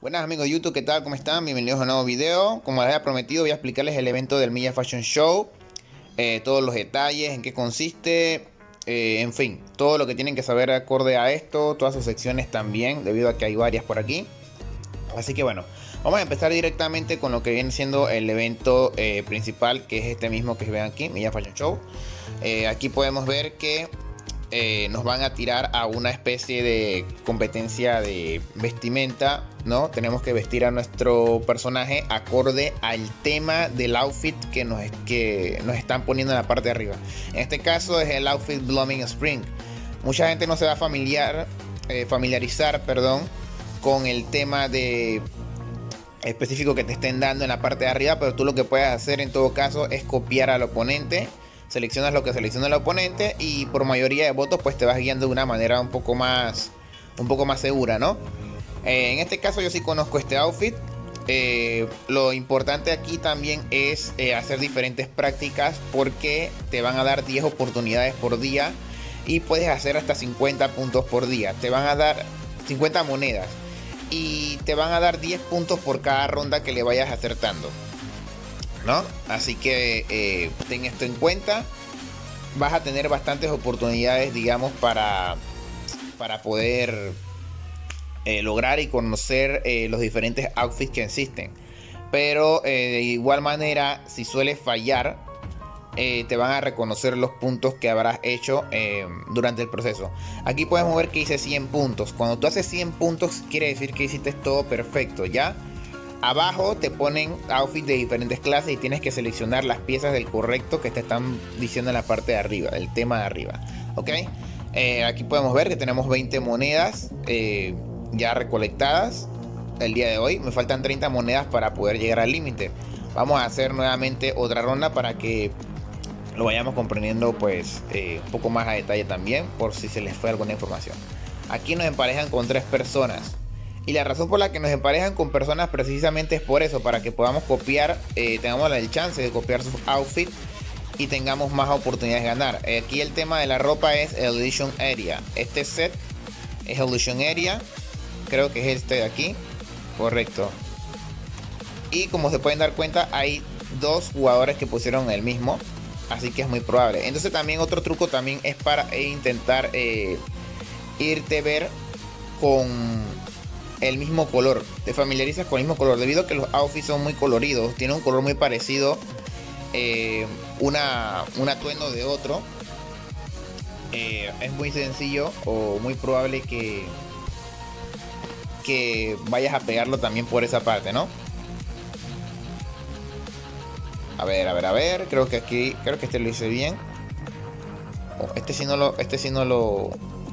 Buenas amigos de YouTube, ¿qué tal? ¿Cómo están? Bienvenidos a un nuevo video. Como les había prometido, voy a explicarles el evento del Milla Fashion Show, todos los detalles, en qué consiste, en fin, todo lo que tienen que saber acorde a esto, todas sus secciones también, debido a que hay varias por aquí. Así que bueno, vamos a empezar directamente con lo que viene siendo el evento principal, que es este mismo que ven aquí, Milla Fashion Show. Aquí podemos ver que nos van a tirar a una especie de competencia de vestimenta, ¿no? Tenemos que vestir a nuestro personaje acorde al tema del outfit que nos están poniendo en la parte de arriba. En este caso es el outfit Blooming Spring. Mucha gente no se va a familiarizar, con el tema de específico que te estén dando en la parte de arriba, pero tú lo que puedes hacer en todo caso es copiar al oponente. Seleccionas lo que selecciona el oponente y por mayoría de votos pues te vas guiando de una manera un poco más segura, ¿no? En este caso yo sí conozco este outfit. Lo importante aquí también es hacer diferentes prácticas, porque te van a dar 10 oportunidades por día y puedes hacer hasta 50 puntos por día. Te van a dar 50 monedas y te van a dar 10 puntos por cada ronda que le vayas acertando, ¿no? Así que ten esto en cuenta. Vas a tener bastantes oportunidades, digamos, para poder lograr y conocer los diferentes outfits que existen. Pero de igual manera, si sueles fallar, te van a reconocer los puntos que habrás hecho durante el proceso. Aquí podemos ver que hice 100 puntos. Cuando tú haces 100 puntos, quiere decir que hiciste todo perfecto, ¿ya? Abajo te ponen outfits de diferentes clases y tienes que seleccionar las piezas del correcto que te están diciendo en la parte de arriba, el tema de arriba. ¿Ok? Aquí podemos ver que tenemos 20 monedas ya recolectadas el día de hoy. Me faltan 30 monedas para poder llegar al límite. Vamos a hacer nuevamente otra ronda para que lo vayamos comprendiendo pues un poco más a detalle también, por si se les fue alguna información. Aquí nos emparejan con 3 personas. Y la razón por la que nos emparejan con personas precisamente es por eso, para que podamos copiar, tengamos el chance de copiar sus outfits y tengamos más oportunidades de ganar. Aquí el tema de la ropa es Illusion Area. Este set es Illusion Area, creo que es este de aquí, correcto. Y como se pueden dar cuenta, hay 2 jugadores que pusieron el mismo, así que es muy probable. Entonces también otro truco también es para intentar irte a ver con el mismo color, te familiarizas con el mismo color, debido a que los outfits son muy coloridos, tiene un color muy parecido, un atuendo de otro, es muy sencillo o muy probable que vayas a pegarlo también por esa parte, ¿no? A ver, creo que este lo hice bien. Este sí no lo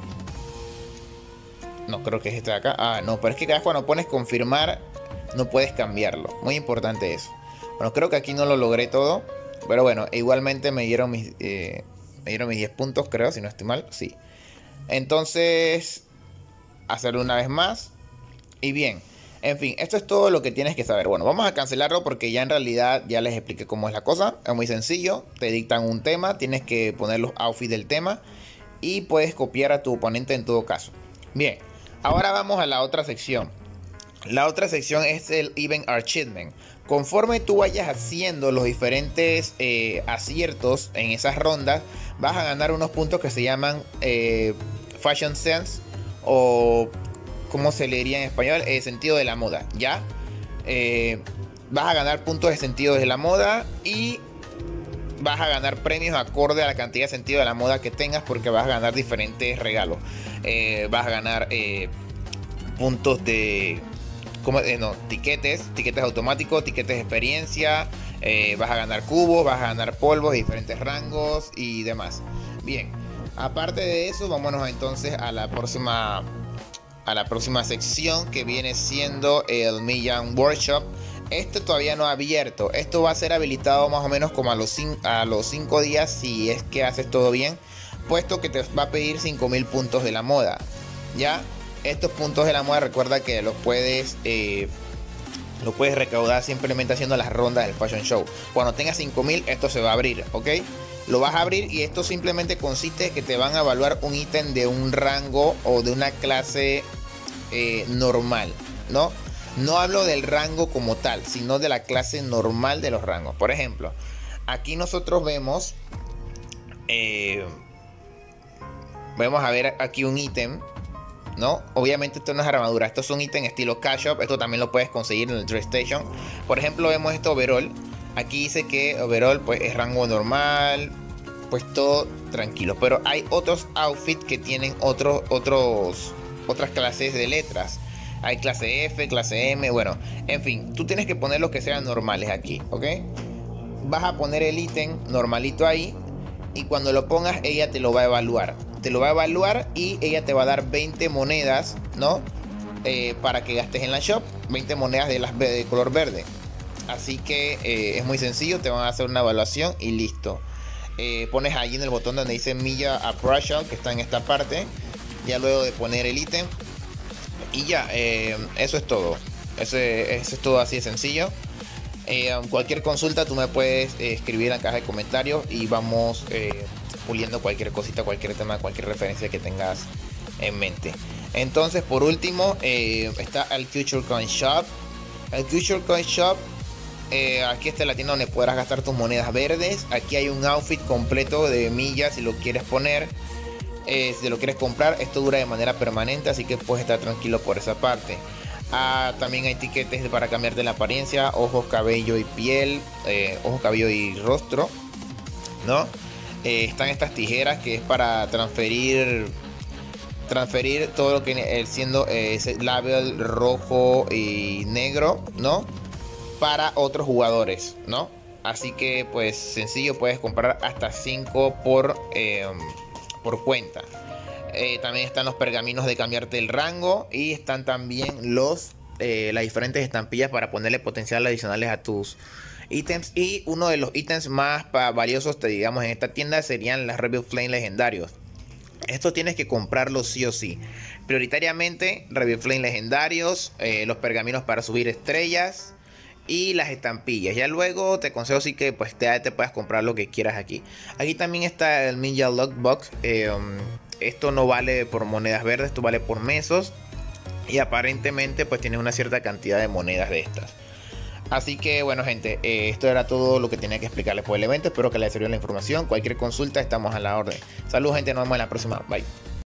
no, creo que es este de acá. Ah, no, pero es que cada vez cuando pones confirmar no puedes cambiarlo. Muy importante eso. Bueno, creo que aquí no lo logré todo, pero bueno, igualmente me dieron mis 10 puntos, creo, si no estoy mal. Sí. Entonces, hacerlo una vez más. Y bien, en fin, esto es todo lo que tienes que saber. Bueno, vamos a cancelarlo porque ya en realidad ya les expliqué cómo es la cosa. Es muy sencillo. Te dictan un tema, tienes que poner los outfits del tema y puedes copiar a tu oponente en todo caso. Bien. Ahora vamos a la otra sección. La otra sección es el Event Achievement. Conforme tú vayas haciendo los diferentes aciertos en esas rondas, vas a ganar unos puntos que se llaman Fashion Sense, o ¿cómo se le diría en español? Sentido de la moda, ¿ya? Vas a ganar puntos de sentido de la moda y vas a ganar premios acorde a la cantidad de sentido de la moda que tengas, porque vas a ganar diferentes regalos. Vas a ganar puntos de tiquetes automáticos, tiquetes de experiencia, vas a ganar cubos, vas a ganar polvos de diferentes rangos y demás. Bien, aparte de eso, vámonos entonces a la próxima sección, que viene siendo el Million Workshop. Este todavía no ha abierto. Esto va a ser habilitado más o menos como a los 5 días, si es que haces todo bien, puesto que te va a pedir 5000 puntos de la moda. Ya, estos puntos de la moda, recuerda que los puedes recaudar simplemente haciendo las rondas del Fashion Show. Cuando tengas 5000, esto se va a abrir, ¿ok? Lo vas a abrir y esto simplemente consiste en que te van a evaluar un ítem de un rango o de una clase normal, ¿no? No hablo del rango como tal, sino de la clase normal de los rangos. Por ejemplo, aquí nosotros vemos vamos a ver aquí un ítem, ¿no? Obviamente esto no es armadura, esto es un ítem estilo cash shop. Esto también lo puedes conseguir en el Trade Station. Por ejemplo, vemos este overall. Aquí dice que overall pues es rango normal, pues todo tranquilo. Pero hay otros outfits que tienen otras clases de letras. Hay clase F, clase M, bueno, en fin, tú tienes que poner los que sean normales aquí, ¿ok? Vas a poner el ítem normalito ahí y cuando lo pongas ella te lo va a evaluar. Te lo va a evaluar y ella te va a dar 20 monedas, ¿no? Para que gastes en la shop, 20 monedas de color verde. Así que es muy sencillo, te van a hacer una evaluación y listo. Pones allí en el botón donde dice Milla Appraisal, que está en esta parte. Ya luego de poner el ítem. Y ya, eso es todo. Eso es todo así de sencillo. Cualquier consulta tú me puedes escribir en la caja de comentarios y vamos puliendo cualquier cosita, cualquier tema, cualquier referencia que tengas en mente. Entonces, por último, está el Future Coin Shop. El Future Coin Shop, aquí está la tienda donde podrás gastar tus monedas verdes. Aquí hay un outfit completo de millas si lo quieres poner. Si lo quieres comprar, esto dura de manera permanente, así que puedes estar tranquilo por esa parte. También hay tiquetes para cambiarte la apariencia, ojos, cabello y piel, ojos, cabello y rostro, ¿no? Están estas tijeras que es para transferir todo lo que siendo ese label rojo y negro, ¿no? Para otros jugadores, ¿no? Así que pues sencillo, puedes comprar hasta 5 por cuenta. También están los pergaminos de cambiarte el rango y están también las diferentes estampillas para ponerle potencial adicionales a tus ítems. Y uno de los ítems más valiosos, digamos, en esta tienda serían las Rebel Flame legendarios. Esto tienes que comprarlo sí o sí. Prioritariamente Rebel Flame legendarios, los pergaminos para subir estrellas y las estampillas. Ya luego te aconsejo sí que pues te puedas comprar lo que quieras aquí. Aquí también está el Ninja Lockbox. Esto no vale por monedas verdes, esto vale por mesos. Y aparentemente pues tienes una cierta cantidad de monedas de estas. Así que bueno gente, esto era todo lo que tenía que explicarles por el evento. Espero que les sirvió la información. Cualquier consulta estamos a la orden. Saludos gente, nos vemos en la próxima. Bye.